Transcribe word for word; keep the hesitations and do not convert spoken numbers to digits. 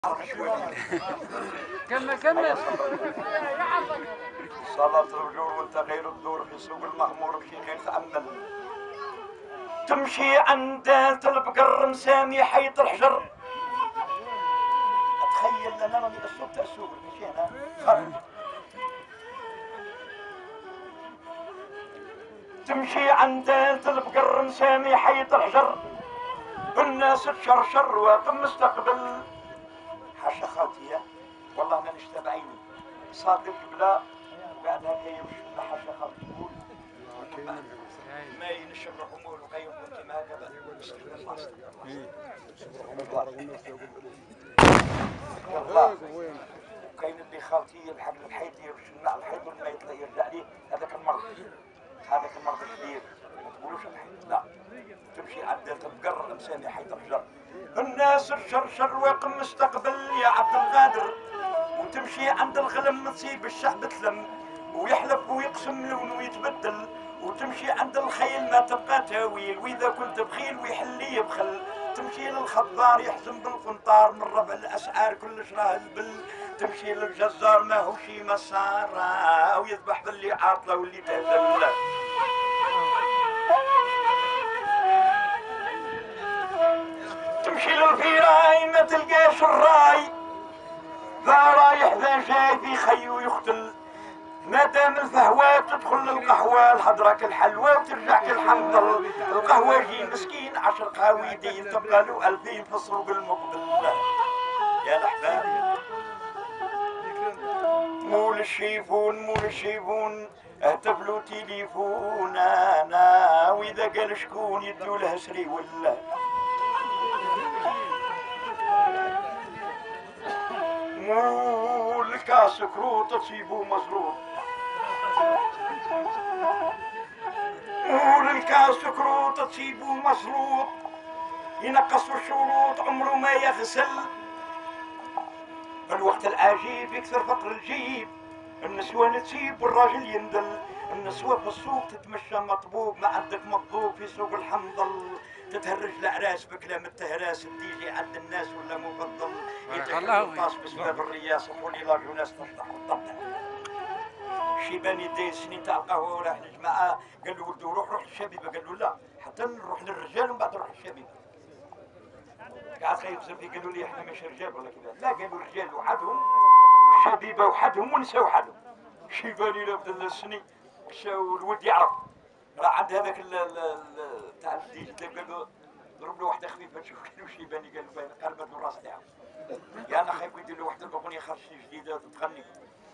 كمل كمل. صلاة الرجول وانت غير الدور في سوق المغمور في غير تأمل. تمشي عند البقر مسامي حيط الحجر. اتخيل انا راني اسوق تاسوق مشينا خرج. تمشي عند البقر مسامي حيط الحجر. الناس تشرشر واقم مستقبل. حاشا خاطيه والله انا نشتى بعيني صادق بلا بعدها كي يمشي حاشا خاطي يقول ما ينشر الامور وكي يكون كما هكذا استغفر الله استغفر الله. وكاين اللي خاطي يلحق الحيط يمشي مع الحيط وما يطلع يرجع ليه هذاك المرض هذاك المرض الكبير ما تقولوش الحيط لا تمشي عند تبقر مسامي حيط الحجر. الناس تشرشر واقم مستقبل يا عبد القادر. وتمشي عند الغلم تصيب الشعب تلم ويحلف ويقسم لونه ويتبدل. وتمشي عند الخيل ما تبقى تاويل واذا كنت بخيل ويحلي يبخل. تمشي للخضار يحزم بالقنطار من رفع الاسعار كلش راه البل. تمشي للجزار ما هو شي مسار ويذبح باللي عاطله واللي تهدل. تمشي للفيراي ما تلقاش الراي ذا رايح ذا جاي في خيو يختل. ما دام الفهوات تدخل للقهوة الهضرة الحلوى وترجع كالحنظل. القهوجي مسكين عشر قهويدين تبقى له ألفين في السوق المقبل. يا الأحباب مول الشيفون مول الشيفون اهتف له تليفون انا واذا قال شكون يدو له سري ولا. مول الكاس كروت تصيبو مزروط. مول الكاس كروت تصيبو مزروط. ينقصوا الشروط عمره ما يغسل. الوقت العجيب يكثر فقر الجيب. النسوان تسيب والراجل يندل. النسوة في السوق تتمشى مطبوب ما عندك مطلوب في سوق الحنظل. تتهرج العراس بكلام التهراس تيجي عند الناس ولا مفضل. يتهرج الطاس بسبب الرياس وحولي لاجو ناس تفتح وتطبع. شيباني داير سنين تاع القهوة وراح الجماعة قال له ولدو روح روح للشبيبة قال له لا حتى نروح للرجال ومن بعد نروح للشبيبة. قاعد خايف زبدي قالوا لي احنا مش رجال ولا كذا لا قالوا رجال وحدهم وشبيبه وحدهم ونساء وحدهم. شيباني لابد السني مشاو الولد يعرف راه عند هذاك تاع الديجيتال قال له ضرب له واحده خفيفه تشوف كيلو. شيباني قال له قلبت له الراس تاعو يا انا خايف يدير له واحده الاغنيه خرجت جديده تغني